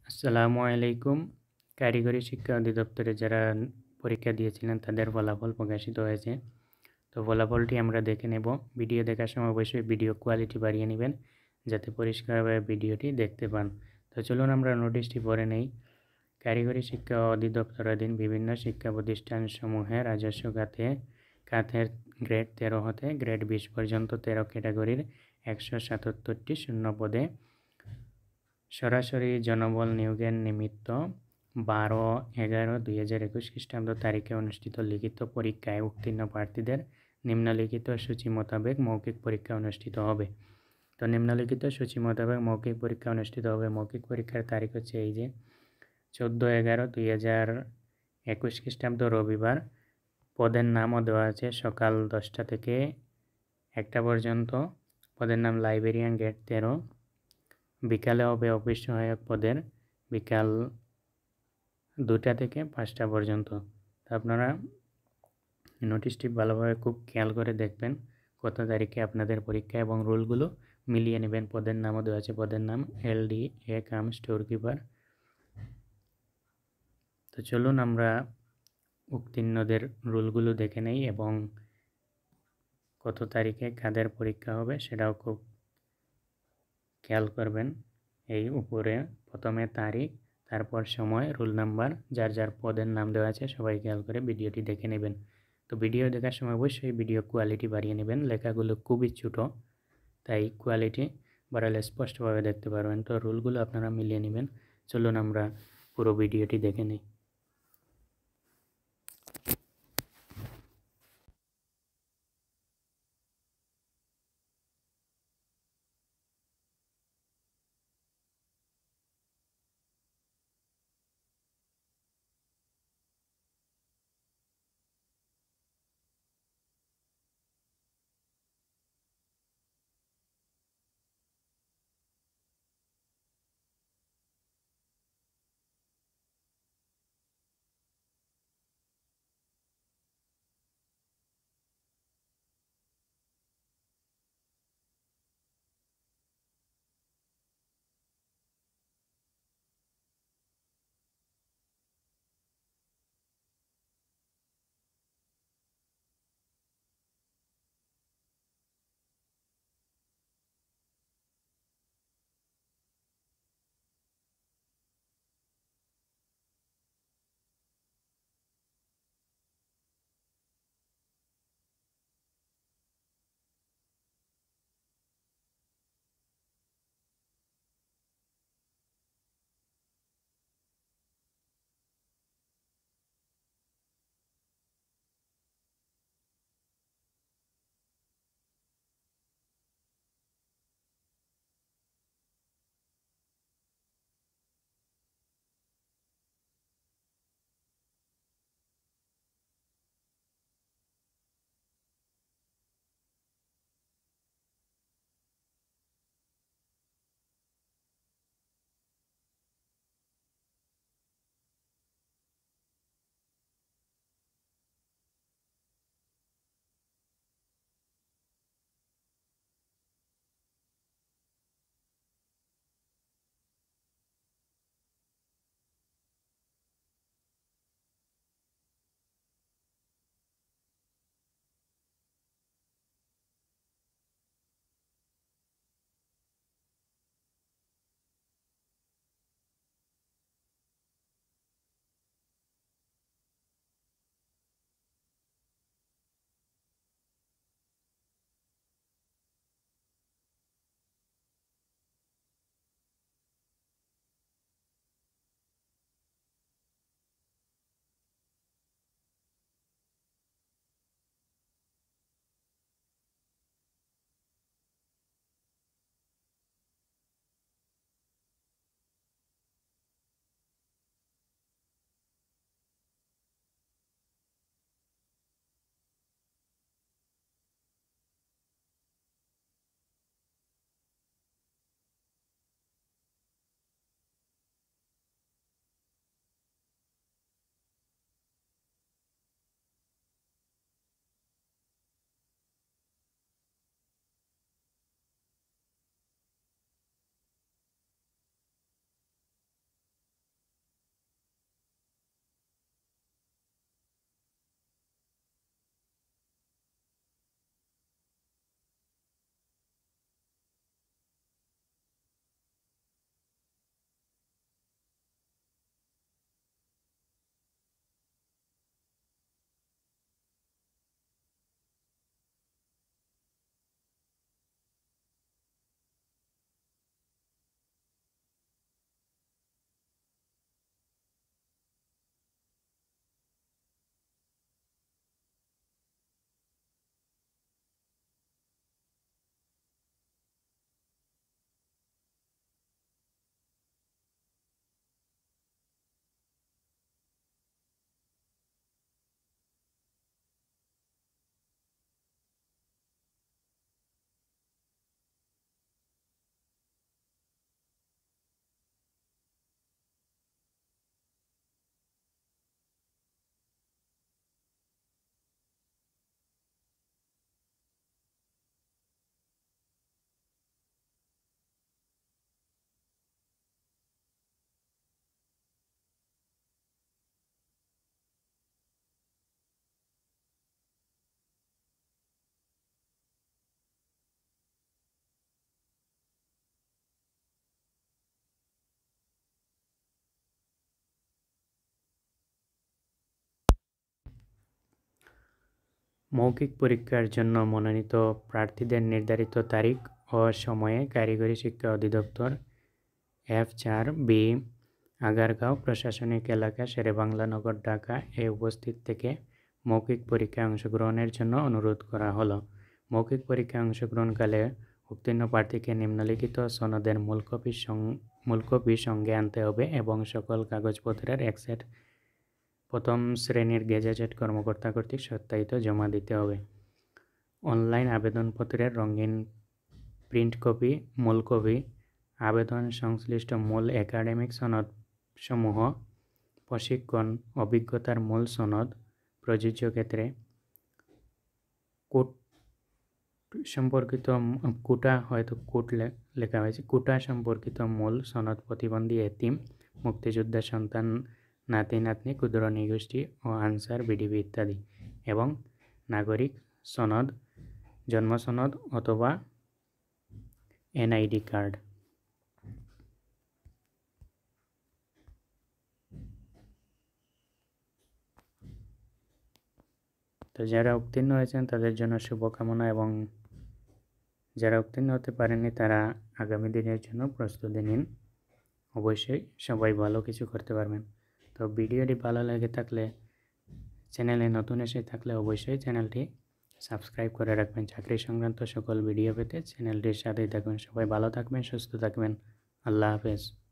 আসসালামু আলাইকুম। কারিগরি শিক্ষা অধিদপ্তরে যারা পরীক্ষা দিয়েছিলেন তাদের ফলাফল প্রকাশিত হয়েছে। তো ফলাফলটি আমরা দেখে নেব। ভিডিও দেখার সময় অবশ্যই ভিডিও কোয়ালিটি বাড়িয়ে নেবেন যাতে পরিষ্কারভাবে ভিডিওটি দেখতে পান। তো চলুন আমরা নোটিশটি পড়ে নেই। কারিগরি শিক্ষা অধিদপ্তরাধীন বিভিন্ন শিক্ষা প্রতিষ্ঠানসমূহে রাজস্ব খাতের গ্রেড 13 হতে গ্রেড 20 পর্যন্ত 13 ক্যাটাগরির 177টি শূন্য পদে সরাসরি জনবল নিয়োগের নিমিত্ত 12/11/2021 খ্রিস্টাব্দ তারিখে অনুষ্ঠিত লিখিত পরীক্ষায় উত্তীর্ণ প্রার্থীদের নিম্নলিখিত সূচি মোতাবেক মৌখিক পরীক্ষা অনুষ্ঠিত হবে। তো নিম্নলিখিত সূচি মোতাবেক মৌখিক পরীক্ষা অনুষ্ঠিত হবে। মৌখিক পরীক্ষার তারিখ হচ্ছে এই যে 14/11/2021 খ্রিস্টাব্দ রবিবার। পদের নামও দেওয়া আছে সকাল 10টা থেকে 1টা পর্যন্ত। পদের নাম লাইব্রেরিয়ান গ্রেড 13। বিকালে হবে অফিস সহায়ক পদের বিকাল 2টা থেকে 5টা পর্যন্ত। তো আপনারা নোটিশটি ভালোভাবে খুব খেয়াল করে দেখবেন কত তারিখে আপনাদের পরীক্ষা এবং রুলগুলো মিলিয়ে নেবেন। পদের নামও দেওয়া আছে, পদের নাম LDA কাম স্টোর কিপার। তো চলুন আমরা উত্তীর্ণদের রুলগুলো দেখে নেই এবং কত তারিখে কাদের পরীক্ষা হবে সেটাও খুব খেয়াল করবেন। এই উপরে প্রথমে তারিখ, তারপর সময়, রোল নাম্বার, যার যার পদের নাম দেওয়া আছে সবাই খেয়াল করে ভিডিওটি দেখে নেবেন। তো ভিডিও দেখার সময় অবশ্যই ভিডিও কোয়ালিটি বাড়িয়ে নেবেন। লেখাগুলো খুবই ছোটো, তাই কোয়ালিটি বাড়ালে স্পষ্টভাবে দেখতে পারবেন। তো রুলগুলো আপনারা মিলিয়ে নেবেন। চলুন আমরা পুরো ভিডিওটি দেখে নিই। মৌখিক পরীক্ষার জন্য মনোনীত প্রার্থীদের নির্ধারিত তারিখ ও সময়ে কারিগরি শিক্ষা অধিদপ্তর F4B আগারগাঁও প্রশাসনিক এলাকা শেরেবাংলা নগর ঢাকা এ উপস্থিত থেকে মৌখিক পরীক্ষায় অংশগ্রহণের জন্য অনুরোধ করা হলো। মৌখিক পরীক্ষায় অংশগ্রহণকালে উত্তীর্ণ প্রার্থীকে নিম্নলিখিত সনদের মূল কপি সঙ্গে আনতে হবে এবং সকল কাগজপত্রের এক সেট প্রথম শ্রেণীর গেজেটেড কর্মকর্তা কর্তৃক সত্যায়িত জমা দিতে হবে। অনলাইন আবেদনপত্রের রঙিন প্রিন্ট কপি, মূল কপি, আবেদন সংশ্লিষ্ট মূল একাডেমিক সনদ সমূহ, প্রশিক্ষণ অভিজ্ঞতার মূল সনদ, প্রযোজ্য ক্ষেত্রে কোট সম্পর্কিত লেখা হয়েছে, কোটা সম্পর্কিত মূল সনদ, প্রতিবন্ধী এতিম, মুক্তিযোদ্ধা সন্তান, নাতি নাতনি, ক্ষুদ্র নৃগোষ্ঠী ও আনসার বিডিপি ইত্যাদি, এবং নাগরিক সনদ, জন্ম সনদ অথবা NID কার্ড। তো যারা উত্তীর্ণ হয়েছেন তাদের জন্য শুভকামনা, এবং যারা উত্তীর্ণ হতে পারেননি তারা আগামী দিনের জন্য প্রস্তুতি নিন। অবশ্যই সবাই ভালো কিছু করতে পারবেন। তো ভিডিওটি ভালো লেগে থাকলে, চ্যানেলে নতুন এসে থাকলে অবশ্যই চ্যানেলটি সাবস্ক্রাইব করে রাখবেন। চাকরি সংক্রান্ত সকল ভিডিও পেতে চ্যানেলটির সাথেই থাকবেন। সবাই ভালো থাকবেন, সুস্থ থাকবেন। আল্লাহ হাফেজ।